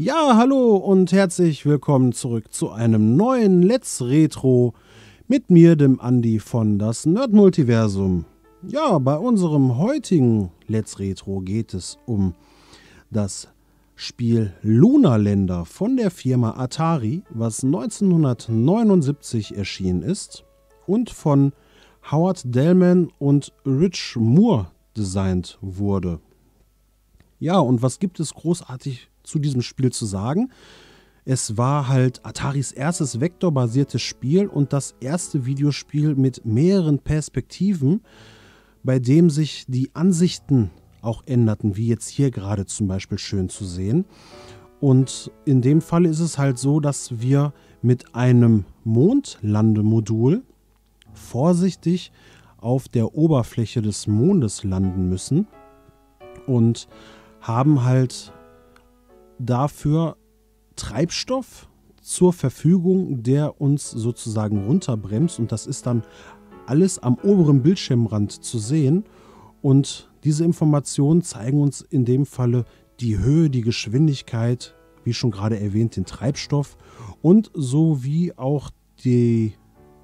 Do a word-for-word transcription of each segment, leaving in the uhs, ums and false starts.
Ja, hallo und herzlich willkommen zurück zu einem neuen Let's Retro mit mir, dem Andi von das Nerd-Multiversum. Ja, bei unserem heutigen Let's Retro geht es um das Spiel Lunarländer von der Firma Atari, was neunzehnhundertneunundsiebzig erschienen ist und von Howard Dellman und Rich Moore designt wurde. Ja, und was gibt es großartig zu diesem Spiel zu sagen? Es war halt Ataris erstes vektorbasiertes Spiel und das erste Videospiel mit mehreren Perspektiven, bei dem sich die Ansichten auch änderten, wie jetzt hier gerade zum Beispiel schön zu sehen. Und in dem Fall ist es halt so, dass wir mit einem Mondlandemodul vorsichtig auf der Oberfläche des Mondes landen müssen und haben halt dafür Treibstoff zur Verfügung, der uns sozusagen runterbremst, und das ist dann alles am oberen Bildschirmrand zu sehen, und diese Informationen zeigen uns in dem Falle die Höhe, die Geschwindigkeit, wie schon gerade erwähnt, den Treibstoff und sowie auch die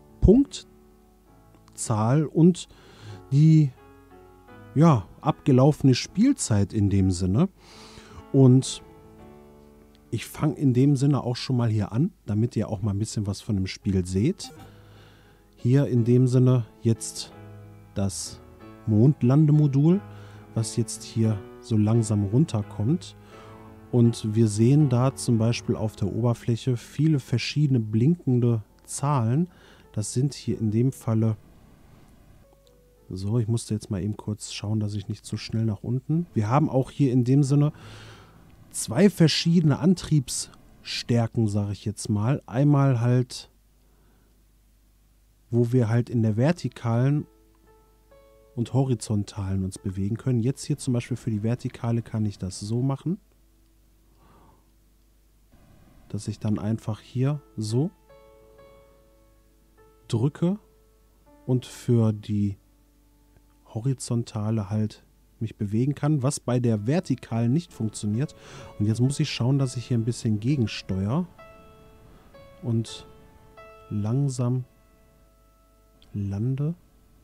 Punktzahl und die ja, abgelaufene Spielzeit in dem Sinne. Und ich fange in dem Sinne auch schon mal hier an, damit ihr auch mal ein bisschen was von dem Spiel seht. Hier in dem Sinne jetzt das Mondlandemodul, was jetzt hier so langsam runterkommt. Und wir sehen da zum Beispiel auf der Oberfläche viele verschiedene blinkende Zahlen. Das sind hier in dem Falle... So, ich musste jetzt mal eben kurz schauen, dass ich nicht zu schnell nach unten... Wir haben auch hier in dem Sinne zwei verschiedene Antriebsstärken, sage ich jetzt mal. Einmal halt, wo wir halt in der vertikalen und horizontalen uns bewegen können. Jetzt hier zum Beispiel für die vertikale kann ich das so machen, dass ich dann einfach hier so drücke und für die horizontale halt mich bewegen kann, was bei der vertikalen nicht funktioniert. Und jetzt muss ich schauen, dass ich hier ein bisschen gegensteuere und langsam lande.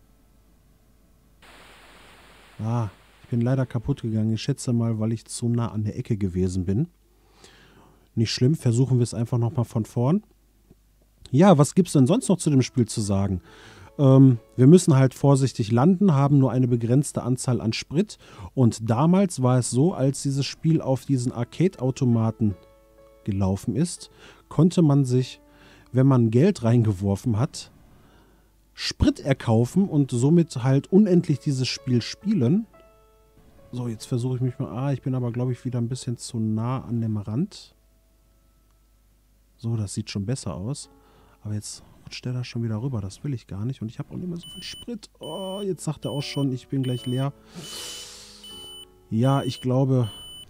Ah, ich bin leider kaputt gegangen. Ich schätze mal, weil ich zu nah an der Ecke gewesen bin. Nicht schlimm, versuchen wir es einfach nochmal von vorn. Ja, was gibt es denn sonst noch zu dem Spiel zu sagen? Ähm, wir müssen halt vorsichtig landen, haben nur eine begrenzte Anzahl an Sprit. Und damals war es so, als dieses Spiel auf diesen Arcade-Automaten gelaufen ist, konnte man sich, wenn man Geld reingeworfen hat, Sprit erkaufen und somit halt unendlich dieses Spiel spielen. So, jetzt versuche ich mich mal... Ah, ich bin aber, glaube ich, wieder ein bisschen zu nah an dem Rand. So, das sieht schon besser aus. Aber jetzt rutscht der da schon wieder rüber. Das will ich gar nicht. Und ich habe auch nicht mehr so viel Sprit. Oh, jetzt sagt er auch schon, ich bin gleich leer. Ja, ich glaube...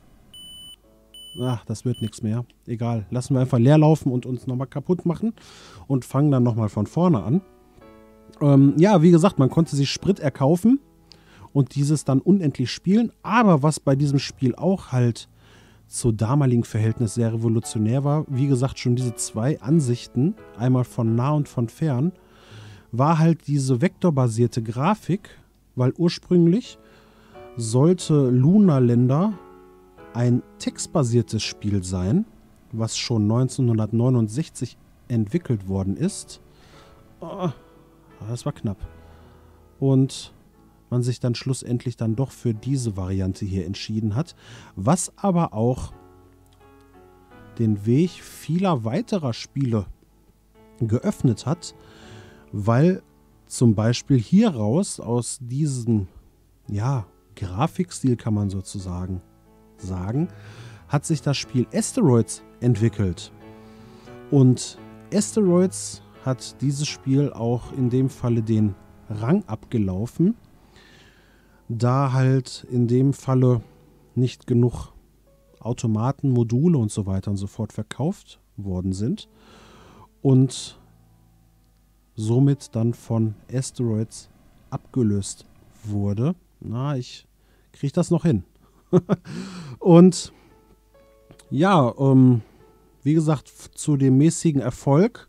Ach, das wird nichts mehr. Egal, lassen wir einfach leer laufen und uns nochmal kaputt machen. Und fangen dann nochmal von vorne an. Ähm, ja, wie gesagt, man konnte sich Sprit erkaufen und dieses dann unendlich spielen. Aber was bei diesem Spiel auch halt zu damaligen Verhältnis sehr revolutionär war, wie gesagt, schon diese zwei Ansichten, einmal von nah und von fern, war halt diese vektorbasierte Grafik, weil ursprünglich sollte Lunarländer ein textbasiertes Spiel sein, was schon neunzehnhundertneunundsechzig entwickelt worden ist. Oh, das war knapp. Und man sich dann schlussendlich dann doch für diese Variante hier entschieden hat, was aber auch den Weg vieler weiterer Spiele geöffnet hat, weil zum Beispiel hieraus, aus diesem ja, Grafikstil kann man sozusagen sagen, hat sich das Spiel Asteroids entwickelt. Und Asteroids hat dieses Spiel auch in dem Falle den Rang abgelaufen, da halt in dem Falle nicht genug Automaten, Module und so weiter und so fort verkauft worden sind und somit dann von Asteroids abgelöst wurde. Na, ich kriege das noch hin. Und Ja, ähm, wie gesagt, zu dem mäßigen Erfolg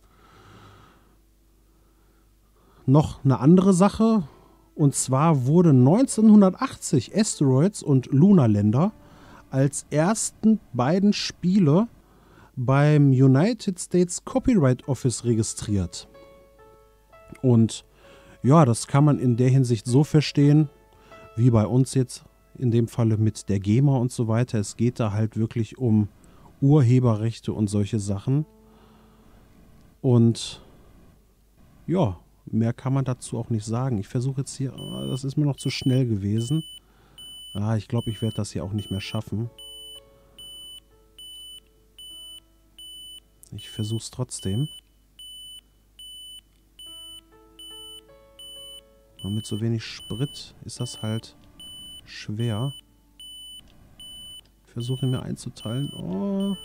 noch eine andere Sache. Und zwar wurde neunzehnhundertachtzig Asteroids und Lunar Lander als ersten beiden Spiele beim United States Copyright Office registriert. Und ja, das kann man in der Hinsicht so verstehen, wie bei uns jetzt in dem Falle mit der GEMA und so weiter. Es geht da halt wirklich um Urheberrechte und solche Sachen. Und ja, mehr kann man dazu auch nicht sagen. Ich versuche jetzt hier, oh, das ist mir noch zu schnell gewesen. Ah, ich glaube, ich werde das hier auch nicht mehr schaffen. Ich versuche es trotzdem. Und mit so wenig Sprit ist das halt schwer. Ich versuche mir einzuteilen. Oh.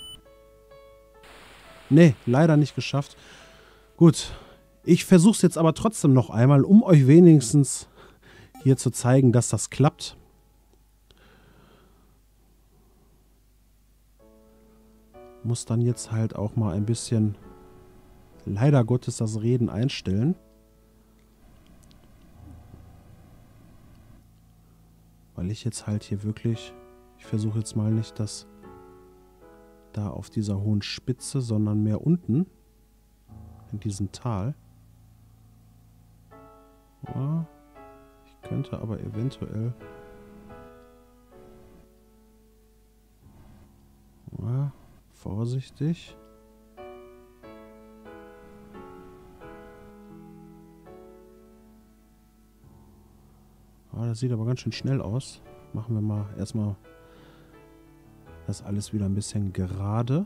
Nee, leider nicht geschafft. Gut. Ich versuche es jetzt aber trotzdem noch einmal, um euch wenigstens hier zu zeigen, dass das klappt. Muss dann jetzt halt auch mal ein bisschen, leider Gottes, das Reden einstellen. Weil ich jetzt halt hier wirklich, ich versuche jetzt mal nicht das da auf dieser hohen Spitze, sondern mehr unten in diesem Tal. Ja, ich könnte aber eventuell... Ja, vorsichtig. Ah, das sieht aber ganz schön schnell aus. Machen wir mal erstmal das alles wieder ein bisschen gerade.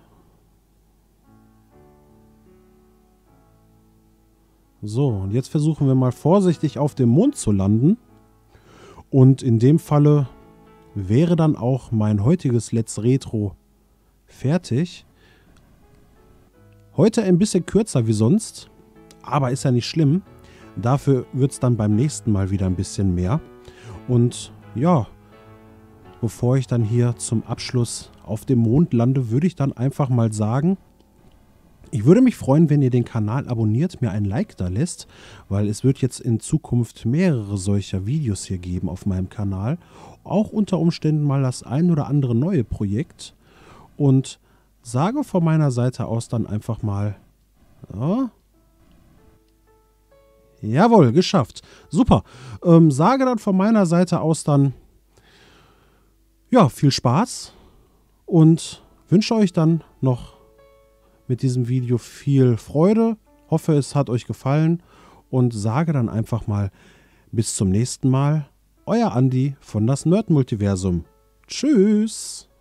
So, und jetzt versuchen wir mal vorsichtig auf dem Mond zu landen. Und in dem Falle wäre dann auch mein heutiges Let's Retro fertig. Heute ein bisschen kürzer wie sonst, aber ist ja nicht schlimm. Dafür wird es dann beim nächsten Mal wieder ein bisschen mehr. Und ja, bevor ich dann hier zum Abschluss auf dem Mond lande, würde ich dann einfach mal sagen, ich würde mich freuen, wenn ihr den Kanal abonniert, mir ein Like da lässt, weil es wird jetzt in Zukunft mehrere solcher Videos hier geben auf meinem Kanal. Auch unter Umständen mal das ein oder andere neue Projekt. Und sage von meiner Seite aus dann einfach mal, ja, jawohl, geschafft. Super. Ähm, sage dann von meiner Seite aus dann, ja, viel Spaß und wünsche euch dann noch mit diesem Video viel Freude. Hoffe, es hat euch gefallen und sage dann einfach mal bis zum nächsten Mal. Euer Andi von das Nerd Multiversum. Tschüss.